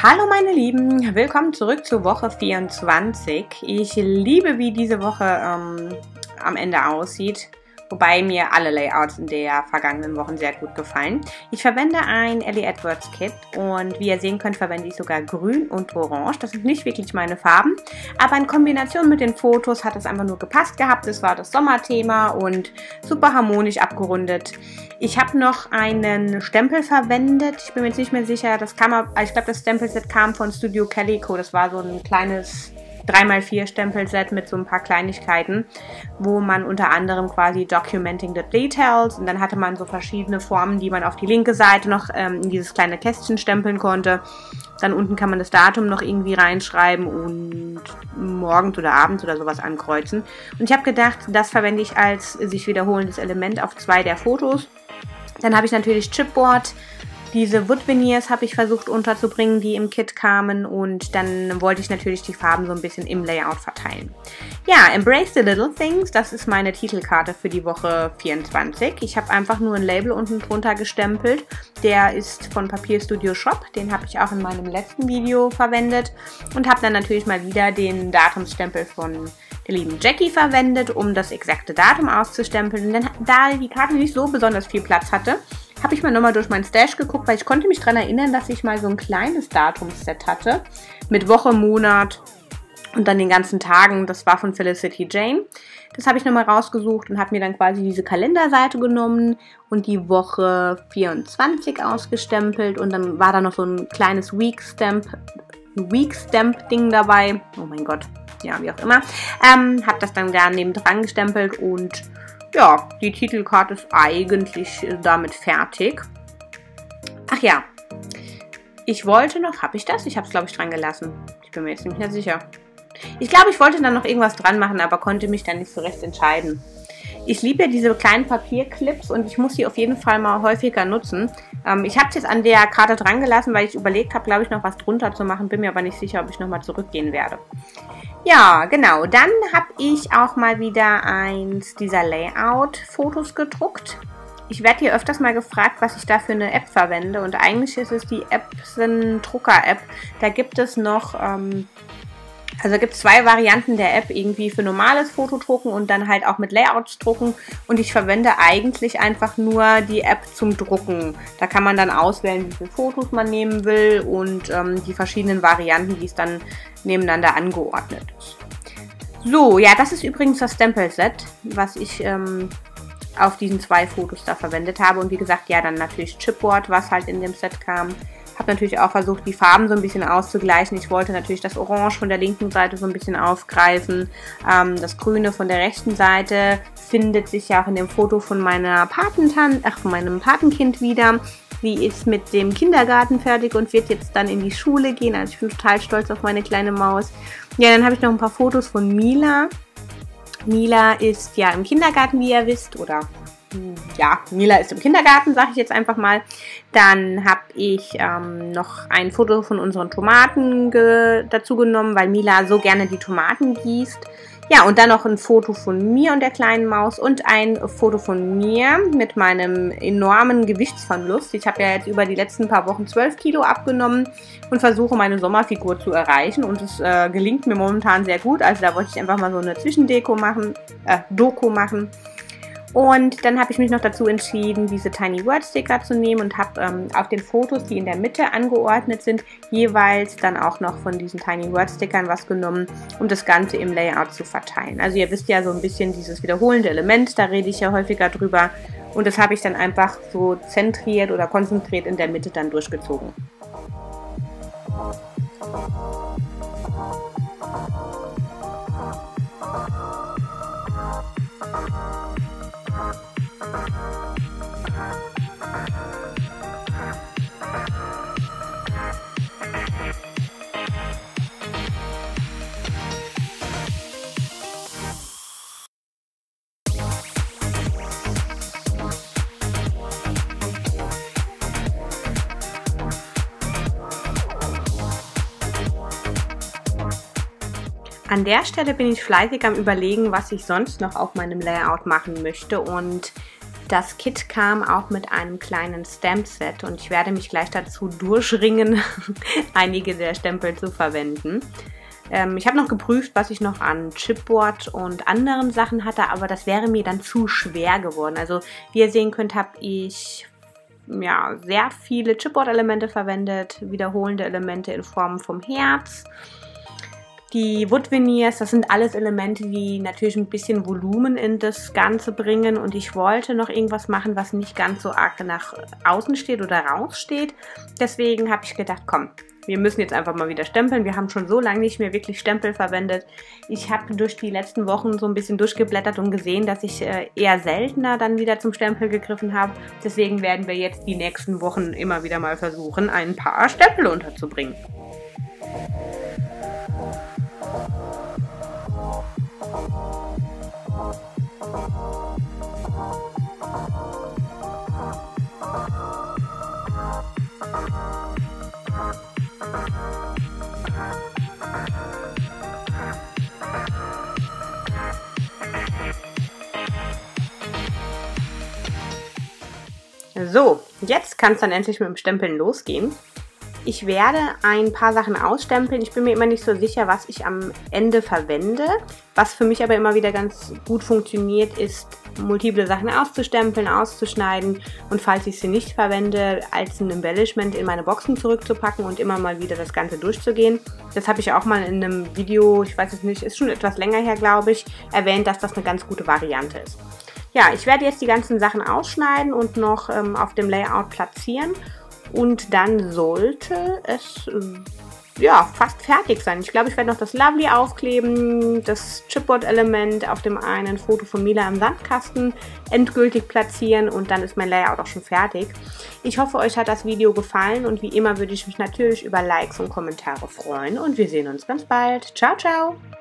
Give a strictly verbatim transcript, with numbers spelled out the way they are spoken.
Hallo meine Lieben, willkommen zurück zu Woche vierundzwanzig. Ich liebe, wie diese Woche ähm, am Ende aussieht, wobei mir alle Layouts in der vergangenen Wochen sehr gut gefallen. Ich verwende ein Ellie Edwards Kit und wie ihr sehen könnt, verwende ich sogar grün und orange. Das sind nicht wirklich meine Farben, aber in Kombination mit den Fotos hat es einfach nur gepasst gehabt. Es war das Sommerthema und super harmonisch abgerundet. Ich habe noch einen Stempel verwendet. Ich bin mir jetzt nicht mehr sicher. Das kam, ich glaube, das Stempelset kam von Studio Calico. Das war so ein kleines drei mal vier Stempelset mit so ein paar Kleinigkeiten, wo man unter anderem quasi Documenting the Details und dann hatte man so verschiedene Formen, die man auf die linke Seite noch ähm, in dieses kleine Kästchen stempeln konnte. Dann unten kann man das Datum noch irgendwie reinschreiben und morgens oder abends oder sowas ankreuzen. Und ich habe gedacht, das verwende ich als sich wiederholendes Element auf zwei der Fotos. Dann habe ich natürlich Chipboard. Diese Wood Veneers habe ich versucht unterzubringen, die im Kit kamen, und dann wollte ich natürlich die Farben so ein bisschen im Layout verteilen. Ja, Embrace the Little Things, das ist meine Titelkarte für die Woche vierundzwanzig. Ich habe einfach nur ein Label unten drunter gestempelt. Der ist von Papierstudio Shop, den habe ich auch in meinem letzten Video verwendet und habe dann natürlich mal wieder den Datumsstempel von der lieben Jackie verwendet, um das exakte Datum auszustempeln. Und dann, da die Karte nicht so besonders viel Platz hatte, habe ich mal nochmal durch meinen Stash geguckt, weil ich konnte mich daran erinnern, dass ich mal so ein kleines Datumsset hatte mit Woche, Monat und dann den ganzen Tagen. Das war von Felicity Jane. Das habe ich nochmal rausgesucht und habe mir dann quasi diese Kalenderseite genommen und die Woche vierundzwanzig ausgestempelt. Und dann war da noch so ein kleines Week-Stamp, Week-Stamp-Ding dabei. Oh mein Gott, ja, wie auch immer. Ähm, habe das dann da neben dran gestempelt und ja, die Titelkarte ist eigentlich damit fertig. Ach ja, ich wollte noch, habe ich das? Ich habe es, glaube ich, dran gelassen. Ich bin mir jetzt nicht mehr sicher. Ich glaube, ich wollte dann noch irgendwas dran machen, aber konnte mich dann nicht so recht entscheiden. Ich liebe ja diese kleinen Papierclips und ich muss sie auf jeden Fall mal häufiger nutzen. Ähm, ich habe es jetzt an der Karte dran gelassen, weil ich überlegt habe, glaube ich, noch was drunter zu machen. Bin mir aber nicht sicher, ob ich nochmal zurückgehen werde. Ja, genau. Dann habe ich auch mal wieder eins dieser Layout-Fotos gedruckt. Ich werde hier öfters mal gefragt, was ich da für eine App verwende. Und eigentlich ist es die Epson-Drucker-App. Da gibt es noch, ähm, also gibt es zwei Varianten der App, irgendwie für normales Fotodrucken und dann halt auch mit Layouts drucken. Und ich verwende eigentlich einfach nur die App zum Drucken. Da kann man dann auswählen, wie viele Fotos man nehmen will und ähm, die verschiedenen Varianten, die es dann nebeneinander angeordnet ist. So, ja, das ist übrigens das Stempelset, was ich ähm, auf diesen zwei Fotos da verwendet habe. Und wie gesagt, ja, dann natürlich Chipboard, was halt in dem Set kam. Habe natürlich auch versucht, die Farben so ein bisschen auszugleichen. Ich wollte natürlich das Orange von der linken Seite so ein bisschen aufgreifen. Ähm, das Grüne von der rechten Seite findet sich ja auch in dem Foto von meiner Patentante, ach, von meinem Patenkind wieder. Sie ist mit dem Kindergarten fertig und wird jetzt dann in die Schule gehen. Also ich bin total stolz auf meine kleine Maus. Ja, dann habe ich noch ein paar Fotos von Mila. Mila ist ja im Kindergarten, wie ihr wisst, oder ja, Mila ist im Kindergarten, sage ich jetzt einfach mal. Dann habe ich ähm, noch ein Foto von unseren Tomaten dazu genommen, weil Mila so gerne die Tomaten gießt. Ja, und dann noch ein Foto von mir und der kleinen Maus und ein Foto von mir mit meinem enormen Gewichtsverlust. Ich habe ja jetzt über die letzten paar Wochen zwölf Kilo abgenommen und versuche meine Sommerfigur zu erreichen und es äh, gelingt mir momentan sehr gut. Also da wollte ich einfach mal so eine Zwischendeko machen, äh, Doku machen. Und dann habe ich mich noch dazu entschieden, diese Tiny Word Sticker zu nehmen und habe ähm, auf den Fotos, die in der Mitte angeordnet sind, jeweils dann auch noch von diesen Tiny Word Stickern was genommen, um das Ganze im Layout zu verteilen. Also ihr wisst ja so ein bisschen dieses wiederholende Element, da rede ich ja häufiger drüber. Und das habe ich dann einfach so zentriert oder konzentriert in der Mitte dann durchgezogen. An der Stelle bin ich fleißig am Überlegen, was ich sonst noch auf meinem Layout machen möchte, und Das Kit kam auch mit einem kleinen Stamp-Set und ich werde mich gleich dazu durchringen, einige der Stempel zu verwenden. Ähm, ich habe noch geprüft, was ich noch an Chipboard und anderen Sachen hatte, aber das wäre mir dann zu schwer geworden. Also wie ihr sehen könnt, habe ich ja, sehr viele Chipboard-Elemente verwendet, wiederholende Elemente in Form vom Herz. Die Wood Veneers, das sind alles Elemente, die natürlich ein bisschen Volumen in das Ganze bringen und ich wollte noch irgendwas machen, was nicht ganz so arg nach außen steht oder raussteht. Deswegen habe ich gedacht, komm, wir müssen jetzt einfach mal wieder stempeln. Wir haben schon so lange nicht mehr wirklich Stempel verwendet. Ich habe durch die letzten Wochen so ein bisschen durchgeblättert und gesehen, dass ich eher seltener dann wieder zum Stempel gegriffen habe. Deswegen werden wir jetzt die nächsten Wochen immer wieder mal versuchen, ein paar Stempel unterzubringen. So, jetzt kann es dann endlich mit dem Stempeln losgehen. Ich werde ein paar Sachen ausstempeln. Ich bin mir immer nicht so sicher, was ich am Ende verwende. Was für mich aber immer wieder ganz gut funktioniert, ist, multiple Sachen auszustempeln, auszuschneiden und falls ich sie nicht verwende, als ein Embellishment in meine Boxen zurückzupacken und immer mal wieder das Ganze durchzugehen. Das habe ich auch mal in einem Video, ich weiß es nicht, ist schon etwas länger her, glaube ich, erwähnt, dass das eine ganz gute Variante ist. Ja, ich werde jetzt die ganzen Sachen ausschneiden und noch ähm, auf dem Layout platzieren und dann sollte es äh, ja, fast fertig sein. Ich glaube, ich werde noch das Lovely aufkleben, das Chipboard-Element auf dem einen Foto von Mila im Sandkasten endgültig platzieren und dann ist mein Layout auch schon fertig. Ich hoffe, euch hat das Video gefallen und wie immer würde ich mich natürlich über Likes und Kommentare freuen und wir sehen uns ganz bald. Ciao, ciao!